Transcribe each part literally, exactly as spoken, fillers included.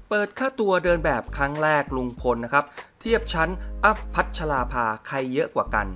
เปิดค่าตัวเดินแบบครั้งแรกลุงพลนะครับเทียบชั้นอัพพัชราภาใครเยอะกว่ากัน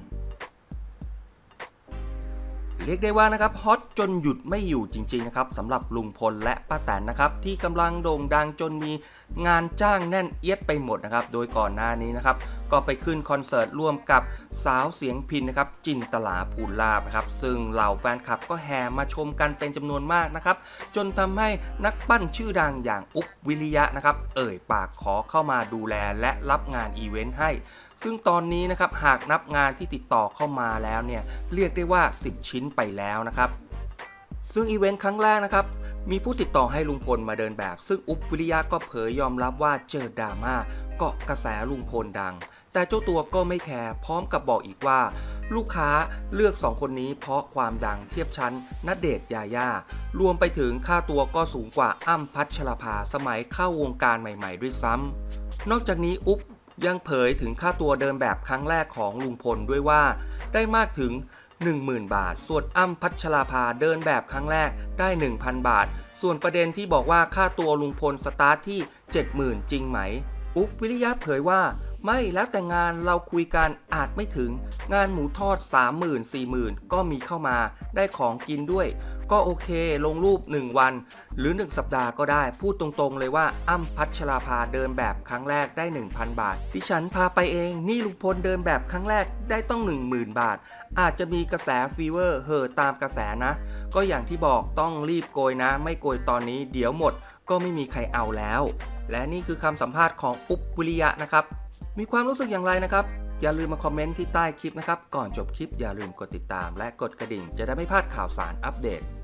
เรียกได้ว่านะครับฮอตจนหยุดไม่อยู่จริงๆนะครับสำหรับลุงพลและป้าแตนนะครับที่กำลังโด่งดังจนมีงานจ้างแน่นเอียดไปหมดนะครับโดยก่อนหน้านี้นะครับก็ไปขึ้นคอนเสิร์ตร่วมกับสาวเสียงพิณนะครับจินตลาภูลาภนะครับซึ่งเหล่าแฟนคลับก็แห่มาชมกันเป็นจำนวนมากนะครับจนทำให้นักปั้นชื่อดังอย่างอุ๊บวิริยะนะครับเอ่ยปากขอเข้ามาดูแลและรับงานอีเวนต์ให้ซึ่งตอนนี้นะครับหากนับงานที่ติดต่อเข้ามาแล้วเนี่ยเรียกได้ว่าสิบชิ้นไปแล้วนะครับซึ่งอีเวนต์ครั้งแรกนะครับมีผู้ติดต่อให้ลุงพลมาเดินแบบซึ่งอุ๊บวิริยะก็เผยยอมรับว่าเจอดราม่าเกาะกระแสลุงพลดังแต่เจ้าตัวก็ไม่แคร์พร้อมกับบอกอีกว่าลูกค้าเลือกสองคนนี้เพราะความดังเทียบชั้นณเดชน์ยาย่ารวมไปถึงค่าตัวก็สูงกว่าอ้ำพัชราภาสมัยเข้าวงการใหม่ๆด้วยซ้ำนอกจากนี้อุ๊บยังเผยถึงค่าตัวเดินแบบครั้งแรกของลุงพลด้วยว่าได้มากถึง หนึ่งหมื่น บาทส่วนอ้ำพัชราภาเดินแบบครั้งแรกได้ หนึ่งพัน บาทส่วนประเด็นที่บอกว่าค่าตัวลุงพลสตาร์ทที่ เจ็ดหมื่น จริงไหมอุ๊บวิริยะเผยว่าไม่แล้วแต่งานเราคุยกันอาจไม่ถึงงานหมูทอด สามหมื่น สี่หมื่น ก็มีเข้ามาได้ของกินด้วยก็โอเคลงรูปหนึ่งวันหรือหนึ่งสัปดาห์ก็ได้พูดตรงๆเลยว่าอ้ำพัชราภาเดินแบบครั้งแรกได้ หนึ่งพัน บาทดิฉันพาไปเองนี่ลุงพลเดินแบบครั้งแรกได้ต้อง หนึ่งหมื่น บาทอาจจะมีกระแสฟีเวอร์เห่อตามกระแสนะก็อย่างที่บอกต้องรีบโกยนะไม่โกยตอนนี้เดี๋ยวหมดก็ไม่มีใครเอาแล้วและนี่คือคำสัมภาษณ์ของอุ๊บวิริยะนะครับมีความรู้สึกอย่างไรนะครับอย่าลืมมาคอมเมนต์ที่ใต้คลิปนะครับก่อนจบคลิปอย่าลืมกดติดตามและกดกระดิ่งจะได้ไม่พลาดข่าวสารอัปเดต